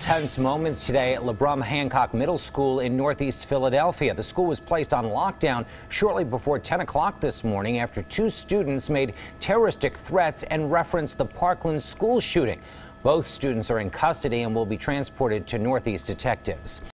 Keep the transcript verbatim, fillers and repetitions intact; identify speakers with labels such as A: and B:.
A: tense moments today at Labrum Hancock Middle School in Northeast Philadelphia. The school was placed on lockdown shortly before ten o'clock this morning after two students made terroristic threats and referenced the Parkland school shooting. Both students are in custody and will be transported to Northeast detectives.